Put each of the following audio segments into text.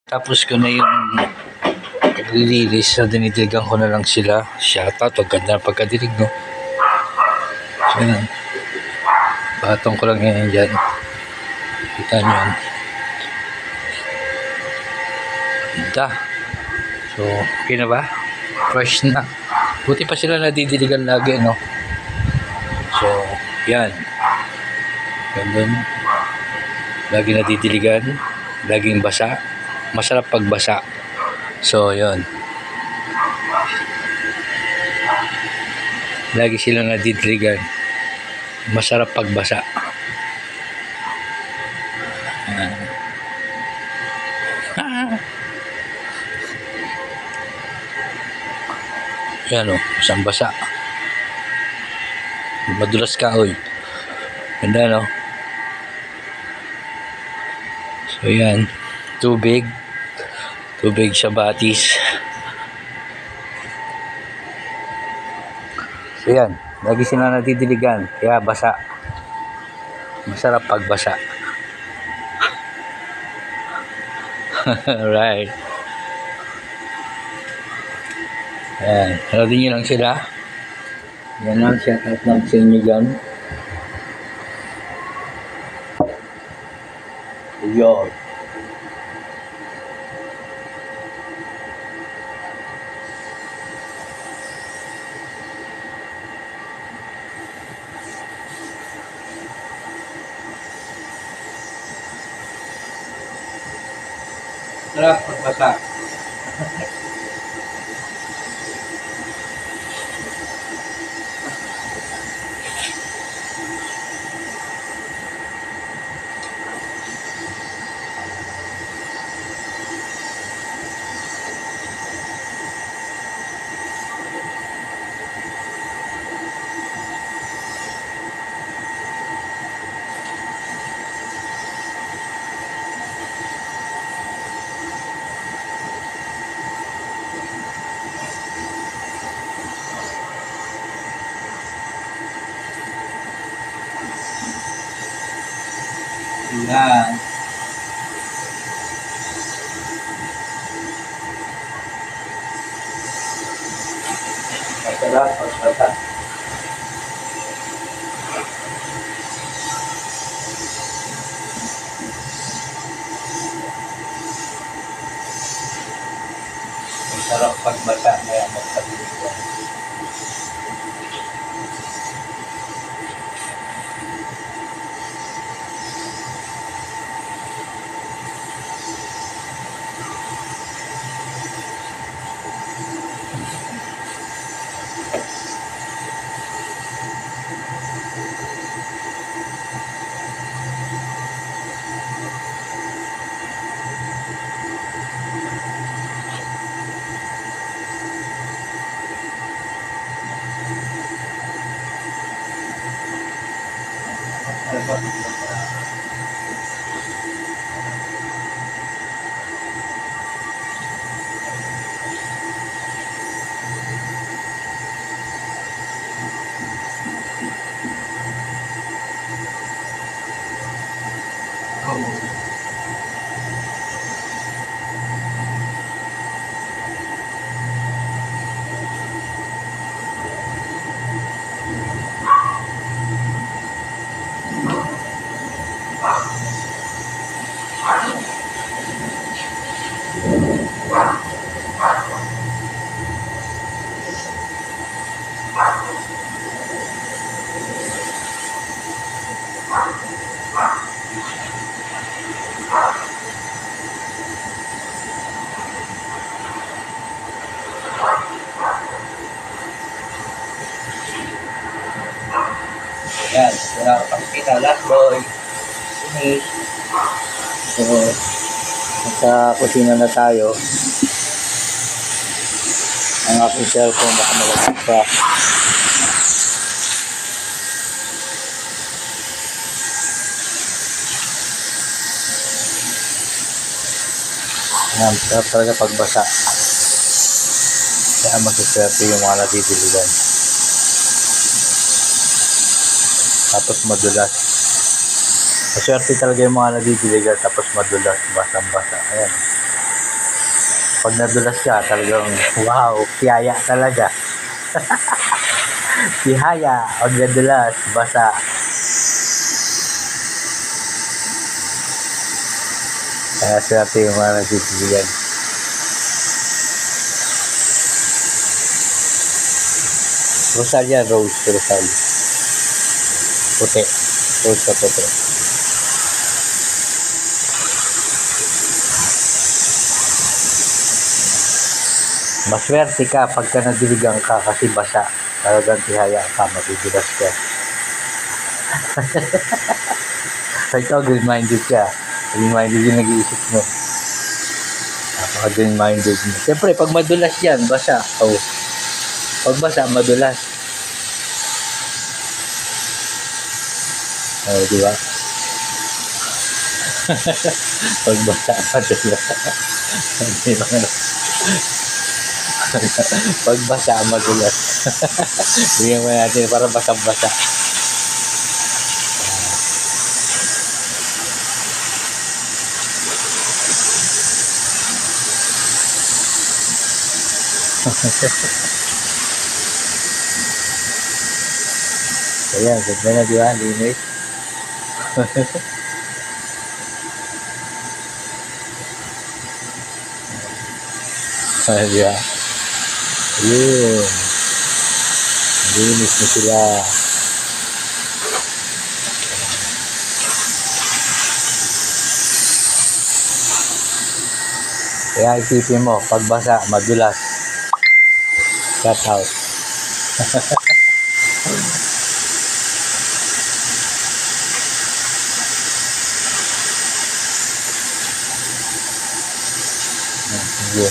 Tapos ko na yung release, so dinidiligan ko na lang sila. Shoutout, ang ganda ng pagkadilig, no? So yan, patong ko lang yan dyan. Kita nyo yan. Ganda. So okay na ba? Fresh na. Buti pa sila nadidiligan lagi, no? So yan, ganun. Lagi nadidiligan, laging basa. Masarap pagbasa. So yun, lagi silang nadidiligan, masarap pagbasa. Yan o, isang basa. Madulas ka, oy. Ganda, no? So yan, tubig sa batis. So yan, lagi sila nadidiligan, kaya basa. Masarap pagbasa. Alright. Ayan, natin nyo lang sila. Yan lang, shoutout lang sa inyo dyan. Yun. Sarap pagbasa. Yan. Masarap pagbasa. Masarap pagbasa, kaya magpabilis. Yan, wala ko pakikita. Last boy. Finish. So, nasa kusina na tayo. Ang aking cellphone baka malagay pa. Yan, sarap talaga pagbasa. Kaya masaswerte yung mga natitiligan. Tapos madulas. Maswerte talaga yung mga nadidiligan tapos madulas, basang-basa. Ayan. Pag nadulas ka, talagang wow, tiyaya talaga. Tihaya, pag nadulas, basa. Kaya swerte yung mga nagtitiligan. Rosal yan, rose, rosal. Puti. Rose na puti. Maswerte ka pagka nadiligan ka kasi basa. Talagang tihaya ka, matigilas ka. Ikaw, green-minded ka. Green-minded yung nag-iisip mo. Napaka-green-minded mo. Siyempre, pag madulas yan, basa. Oh. Pag basa, madulas. Oh, di ba? Pag basa, madulas. Di ba? Pag basa, madulas. Bigyan mo natin para basa-basa. Ayan, ganda na, di ba? Linis. Di ba? Ayun. Linis na sila. Kaya isipin mo, pagbasa, madulas. Cut out. Sige.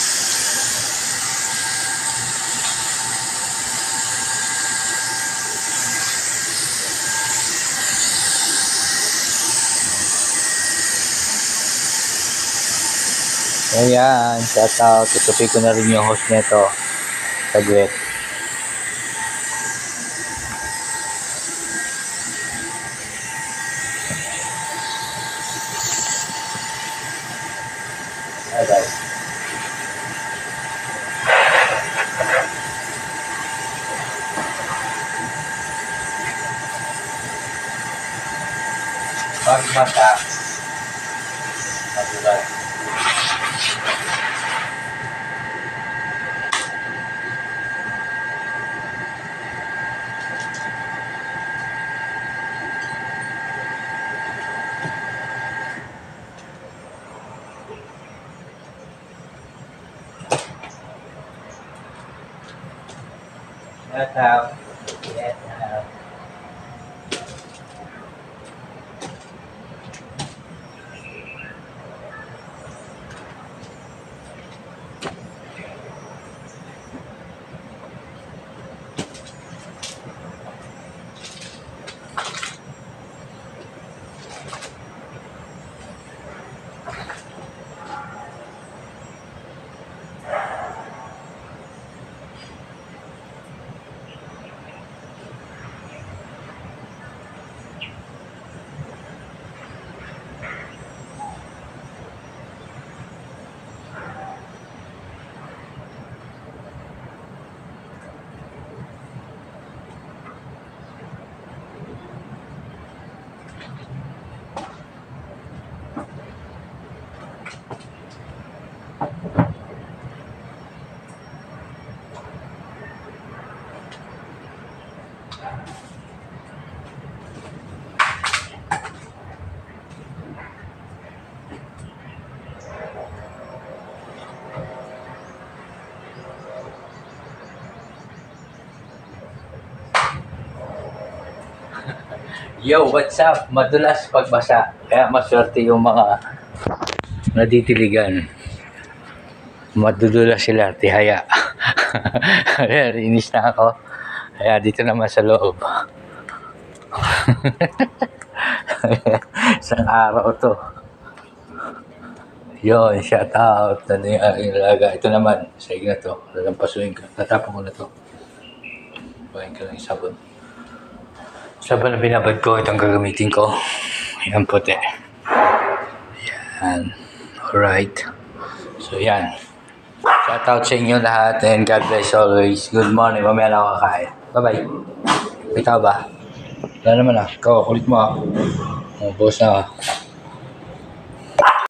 Ayan, shout out. Tutupi ko na rin yung host nito. Saglit. Bye-bye. Pagmata. Madulas. Shout out. Shout out. Yo, what's up? Madulas pagbasa. Kaya maswerte yung mga naditiligan. Madudulas sila, tihaya. Kaya inis na ako. Kaya dito naman sa loob. Isang araw to. Yun, shout out. Ano yung aking laga. Ito naman, sa na to. Lalampasuin ko. Tatapon ko na to. Buhayin ko lang yung sabon. Sabon na binabad ko, itong gagamitin ko. Yan puti. Yan. Alright. So yan. Shoutout sa inyo lahat and God bless always. Good morning. Mamaya na ako kakain. Bye-bye. Ikaw ba? Wala naman ah. Ikaw, kulit mo ah. Oh, boss na ah.